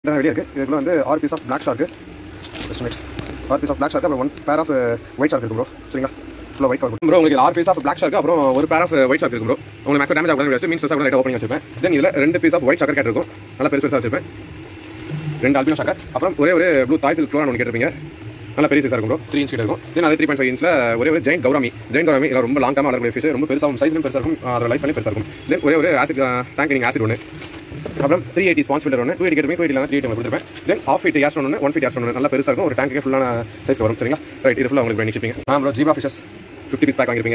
வெளியே இருக்குது. இதுக்குள்ள வந்து 6 piece of black shark, 6 piece of black shark, அப்புறம் 1 பேர் ஆஃப் ஒயிட் ஷார்க் இருக்கு ப்ரோ. சரிங்களா, ஃபுல்லாக ஒயிட் கவர் ப்ரோ. உங்களுக்கு 6 பீஸ் ஆஃப் பிளாக் ஷார்க்கு, அப்புறம் 1 பேர் ஆஃப் ஒயிட் ஷார்க் இருக்கு ப்ரோ. உங்களுக்கு மேக்ஸிமம் டேமேஜ் ஆகும் மீன்ஸ் லைட்டாக ஓப்பனிங் வச்சிருப்பேன். தென் இதில் 2 piece of white shark cat இருக்கும், நல்லா பெருசாக வச்சிருப்பேன். 2 ஆல்பினோ ஷார்க், அப்புறம் ஒரே ப்ளூ தாய்சில் ஃப்ளோரான் ஒன்று கேட்டிருப்பீங்க, நல்லா பெரிய சைஸாக இருக்கும் ப்ரோ. 3 இன்ச் கிட்ட இருக்கும். தென் அதே 3.5 இன்ச்சில் ஒரே ஜெயின் கௌராமி இல்லை ரொம்ப லாங்காக வளரக்கூடிய ஃபிஷ், ரொம்ப பெருசாகும், சைஸ்லும் பெருசாக இருக்கும், அதோட லைஃப் பண்ணி பெருசாக இருக்கும். தென் ஒரே ஆசிட் டேங்கிங் ஆசிட் ஒன்று, அப்புறம் 380 ஸ்பான்ஸ் ஃபில்டர் ஒன்று, 280 கேட்டுமே 280 380 கொடுத்துருப்பேன். தென் ஆஃப் ஃபீட் யாஸ்ட் ஒன்று, 1 ஃபீட் யாஸ்ட் ஒன்று, நல்லா பெருசாக இருக்கும், ஒரு டேங்க்கு ஃபுல்லான சைஸ் வரும். சரிங்களா, ரைட். இது ஃபுல்லாக உங்களுக்கு பண்ணி வச்சிருப்பீங்க. Bro zebra fishes 50 piece pack வாங்கிருப்பீங்க.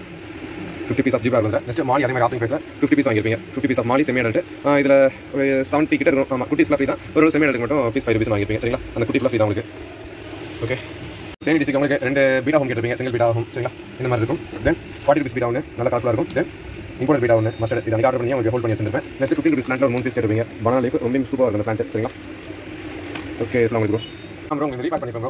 50 பீஸ் ஆஃப் ஜீப்ரா வந்து நெக்ஸ்ட் மாலி, அதே மாதிரி ஆஃபிங் ப்ரைஸில் 50 பீஸ் வாங்கிருப்பீங்க. 50 piece of molly semi adult, இதில் 70 கிட்ட இருக்கும். ஆமாம், குட்டி ஃப்ளஃபி தான். ஒரு செமி அடல்ட் மட்டும் பீஸ் 5 பீஸ் வாங்கிருப்பீங்க. சரிங்களா, அந்த குட்டி ஃப்ளஃபி தான் உங்களுக்கு. ஓகே, தேனி டிஸ்ட்ரிக் உங்களுக்கு 2 பீடா ஹோம் கேட்டிருப்பீங்க, சிங்கிள் பீடா ஹோம். சரிங்களா, இந்த மாதிரி இருக்கும். தென் 40 ரூபீஸ் பீடா ஒன்று, நல்லா காஸ்ட்லாக இருக்கும். தென் இம்போர்ட் பீடா ஒன்று மஸ்டர்ட், இது ஆர்டர் பண்ணி உங்களுக்கு ஹோல்ட் பண்ணி வச்சிருப்பேன். நெக்ஸ்ட் 15 ரூபீஸ் பிளான்ட் ஒரு 3 பீஸ் கேட்டிருப்பீங்க. பனானா லீஃப் ரொம்ப சூப்பராக இருக்கும் அந்த பிளான்ட். சரிங்களா, ஓகே. இதெல்லாம் உங்களுக்கு ப்ரோ உங்களுக்கு ரீபார்ட் பண்ணிக்கோங்க.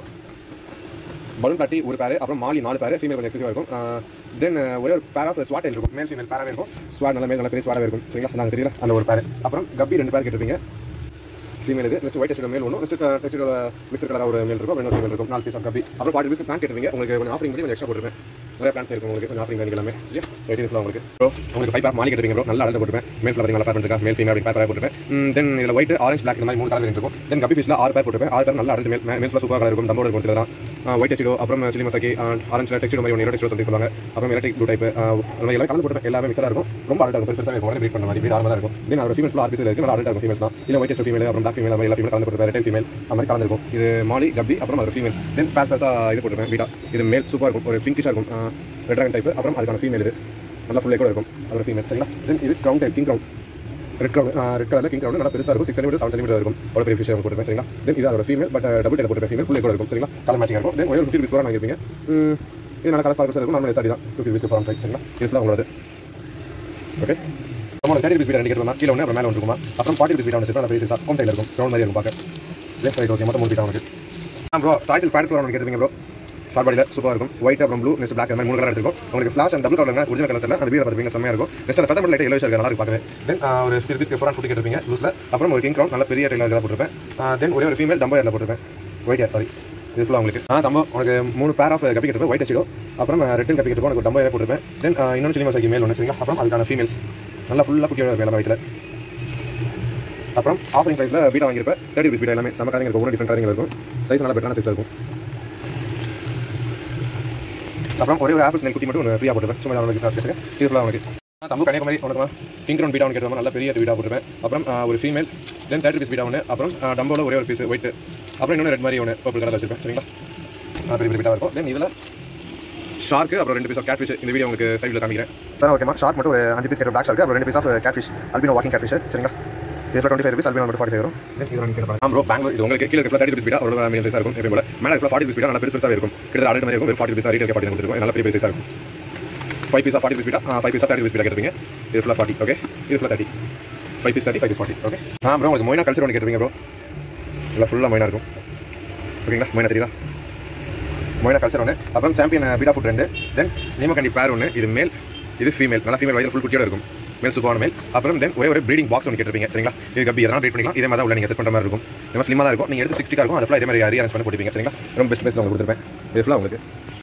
பலூன் காட்டி ஒரு பேர், அப்புறம் மாலி 4 பேர், ஃபீமேல் கொஞ்சம் எக்ஸசிவாக இருக்கும். தென் ஒரே ஒரு பேர் ஆஃப் ஸ்வாட் இருக்கும், மேல் ஃபீமேல் பேராகவே இருக்கும். ஸ்வாட் நல்ல பெரிய ஸ்வாடாகவே இருக்கும். சரிங்களா, நாங்கள் தெரியல அந்த ஒரு பேர். அப்புறம் கப்பி 2 பேர் கேட்டிருப்பீங்க, ஃபீமேல் இது. நெக்ஸ்ட் ஒயிட் டெஸ்ட் மேல் ஒன்று, நெக்ஸ்ட் டெஸ்ட்டோட மிக்சர் கலராக ஒரு மேல் இருக்கும், ரெண்டு ஃபீமேல் இருக்கும். 4 பீஸ் ஆஃப் கப்பி, அப்புறம் 40 ரூபீஸ் பிளான் கேட்டிருப்பீங்க. உங்களுக்கு கொஞ்சம் ஆஃபரிங் பண்ணி கொஞ்சம் எக்ஸ்ட்ரா போட்டுருப்பேன். நிறைய பிளான்ஸ் இருக்கும் உங்களுக்கு, கொஞ்சம் ஆஃபரிங் எல்லாமே. சரியா, ரைட். இது உங்களுக்கு ப்ரோ உங்களுக்கு 5 பேர் மாலி கேட்டிருப்பீங்க ப்ரோ, நல்லா அடல்ட் போட்டுருப்பேன். மேல் ஃப்ளவரிங் நல்லா பேர் பண்ணிருக்கா, மேல் ஃபீமேல் அப்படி பேர் போட்டுருப்பேன். தென் இதில் ஒயிட், ஆரஞ்ச், பிளாக் இந்த மாதிரி 3 கலர் இருக்கும். தென் கப்பி ஃபிஷ்ல 6 பேர் போட்டுருப்பேன். 6 பேர் நல்லா அடல்ட் மேல்ஸ்ல சூப்பராக கலர் இருக்கும், தம்போட இருக்கும். சில தான் ஒயிட் டெஸ்டோ, அப்புறம் சிலி மசாக்கி, ஆரஞ்சில் டெக்ஸ்டோ மாதிரி ஒன்று டெஸ்டோ சொல்லி சொல்லுவாங்க. அப்புறம் எலக்ட்ரிக் ப்ளூ டைப், அந்த மாதிரி எல்லாம் கலந்து போட்டு எல்லாமே மிக்சராக இருக்கும். ரொம்ப அடல்ட் இருக்கும், பெருசாக இருக்கும், ப்ரீட் பண்ண மாதிரி ப்ரீட் ஆரம்பமாக இருக்கும். தென் ஒரு ஃபீமேல் 6 பீஸ் இருக்குது, நல்லா அடல்ட் இருக்கும். ஃபீமேல்ஸ் தான் இல்லை ஒயிட் டெஸ்ட் ஃபீமேல், அப்புறம் பிளாக் ஃபீமேல், எல்லா ஃபீமேல் கலந்து போட்டு ரெட்டை ஃபீமேல் அந்த மாதிரி கலந்துருக்கும். இது மாலி கப்பி, அப்புறம் அது ஃபீமேல்ஸ். தென் பேஸாக இது போட்டுருப்பேன் பீடா. இது மேல் சூப்பராக இருக்கும், ஒரு பிங்கிஷாக இருக்கும், ரெட் ட்ராகன் டைப். அப்புறம் அதுக்கான ஃபீமேல் இது நல்லா ஃபுல் கூட இருக்கும், அது ஒரு ஃபீமேல். சரிங்களா, தென் இது ground type, king ground, red கலரில் கிங் கிரவுண்ட் நல்லா பெருசாக இருக்கும், 6 cm 7 cm இருக்கும், ஒரு பெரிய ஃபிஷ் போட்டுருப்பேன். சரிங்களா, தென் இது அதோட ஃபீமேல், பட் டபுள் டேல போட்டுருப்பேன், ஃபீமேல் ஃபுல் கூட இருக்கும். சரிங்களா, கலர் மேட்சிங் இருக்கும். தென் ஒரு 50 ரூபீஸ் கூட வாங்கிருப்பீங்க. இது நல்லா கலர் பார்க்க இருக்கும், நார்மல் சாரி தான், 50 ரூபீஸ் ஃபார்ம் டைப். சரிங்களா, இதுலாம் உங்களோட. ஓகே, நம்ம 30 ரூபீஸ் பீடா 2 கேட்டு கீழே ஒன்று, அப்புறம் மேலே ஒன்று இருக்குமா, அப்புறம் 40 ரூபீஸ் பீடா ஒன்று நல்லா பெரிய சைஸாக ஹோம் டைல இருக்கும், கிரவுண்ட் மாதிரி இருக்கும் பார்க்க. சரி, ரைட். ஓகே, மொத்தம் 3 பீடா உங்களுக்கு. ப்ரோ டாய்ஸில் ஃபேட் ஃப்ளவர் ஒன்று கேட்டிருப்பீங்க ப்ரோ, ஷார்ட் பாடியில் சூப்பராக இருக்கும். ஒயிட், அப்புறம் ப்ளூ, நெக்ஸ்ட் பிளாக், அந்த மாதிரி 3 கலர் எடுத்துருக்கும். உங்களுக்கு flash and double colour original colour தெரியல, அந்த வீடியோ பார்ப்பீங்க, செம்மையாக இருக்கும். நெக்ஸ்ட் அந்த ஃபெதர் லைட் எல்லோ ஷர்ட் நல்லா இருக்கும் பார்க்கவே. தென் ஒரு 50 ரூபீஸ்க்கு ஃபோரான் ஃபுட் கேட்டிருப்பீங்க லூஸில், அப்புறம் ஒரு கிங் கிரவுண்ட் நல்ல பெரிய டைலாக தான் போட்டிருப்பேன். தென் ஒரே ஒரு ஃபீமேல் டம்போ ஏரில் போட்டிருப்பேன், ஒயிட் ஏர் சாரி. இது ஃபுல்லாக உங்களுக்கு தம்போ உனக்கு 3 பேர் ஆஃப் கப்பி கேட்டிருப்பேன், ஒயிட் டெஸ்டோ, அப்புறம் ரெட்டில் கப்பி கேட்டிருப்போம், எனக்கு டம்போ ஏரியா போட்டிருப்பேன். தென் இன்னொன்று சிலி மசாக்கி மேல் ஒன்று. சரிங்களா, அப்புறம் அதுக்கான ஃபீமேல்ஸ் நல்லா ஃபுல்லாக குட்டியோட மேலே வயிற்றில். அப்புறம் ஆஃபரிங் ப்ரைஸில் பீடா வாங்கியிருப்பேன், 30 ரூபீஸ் பீடா எல்லாமே செம்ம கலரிங் இருக்கும், ஒவ்வொரு டிஃப்ரெண்ட் கலரிங் இருக்கும், சைஸ் நல்லா பெட்டரான சைஸாக இருக்கும். அப்புறம் ஒரே ஒரு ஆப்பிள் ஸ்னேல் குட்டி மட்டும் ஒன்று ஃப்ரீயாக போட்டுருப்பேன், சும்மா உங்களுக்கு ஃப்ளாஷ் கேட்குங்க. இது ஃபுல்லாக உங்களுக்கு தம்பு கன்னியாகுமரி உனக்கு கிங் கிரவுண்ட் பீடா ஒன்று கேட்டு நல்லா பெரிய பீடா போட்டுருப்பேன். அப்புறம் ஒரு ஃபீமேல், தென் 30 ரூபீஸ் பீடா ஒன்று, அப்புறம் டம்போவில் ஒரே ஒரு பீஸ் ஒயிட், அப்புறம் இன்னொன்று ரெட் மாதிரி ஒன்று பர்பிள் கலர் வச்சிருப்பேன். சரிங்களா, பெரிய பெரிய பீடா இருக்கும். தென் இதில் ஷார்க்கு, அப்புறம் 2 பீஸ் ஆஃப் கேட் ஃபிஷ் இந்த வீடியோ உங்களுக்கு சைடில் காமிக்கிறேன். சார் ஓகேமா, ஷார்க் மட்டும் ஒரு 5 பீஸ் கேட்டு பிளாக் ஷார்க்கு, அப்புறம் 2 piece of cat fish albino walking cat fish. சரிங்களா, இதில் 25 ரூபீஸ், அல்பினோ மட்டும் 45 வரும். ப்ரோ பெங்களூர் இது உங்களுக்கு கீழே 30 ரூபீஸ் பீடா ஒரு மீடியம் சைஸாக இருக்கும். எப்போ மேலே 40 ரூபீஸ் பீடா நல்லா பெருசாக இருக்கும், கிட்ட அடல்ட் மாதிரி இருக்கும். 40 ரூபீஸ் ரீட்டெயில் 40 கொடுத்துருக்கும், நல்லா பெரிய சைஸாக இருக்கும். 5 piece of 40 rupees beeda, 5 piece of 30 rupees பீடா கேட்டிருப்பீங்க. இது ஃபுல்லாக 40. ஓகே, இது ஃபுல்லாக 30, 5 பீஸ் 30, 5 பீஸ் 40. ஓகே, ப்ரோ உங்களுக்கு மொய்னா கல்ச்சர் ஒன்று கேட்டிருப்பீங்க ப்ரோ, இல்லை ஃபுல்லாக மொய்னா இருக்கும். ஓகேங்களா, மொய்னா தெரியுதா, மொய்னா கல்ச்சர் ஒன்று, அப்புறம் சாம்பியன் பீடா ஃபுட் 2, தென் நீமக்கண்டி பேர் ஒன்று, இது மேல், இது ஃபீமேல், நல்லா ஃபீமேல் வயதில் ஃபுல் குட்டியோட இருக்கும், மேல் சூப்பரான மேல். அப்புறம் தென் ஒரே ஒரு ப்ரீடிங் பாக்ஸ் ஒன்று கேட்டிருப்பீங்க. சரிங்களா, இது கப்பி எதனால் ப்ரீட் பண்ணிக்கலாம், இதே மாதிரி தான் உள்ள நீங்கள் செட் பண்ணுற மாதிரி இருக்கும். இந்த மாதிரி ஸ்லிமாக தான் இருக்கும், நீங்கள் எடுத்து 60 இருக்கும், அது ஃபுல்லாக இதே மாதிரி அரேஞ்ச் பண்ணி போட்டுப்பீங்க. சரிங்களா, ரொம்ப பெஸ்ட் உங்களுக்கு கொடுத்துருப்பேன். இது ஃபுல்லாக உங்களுக்கு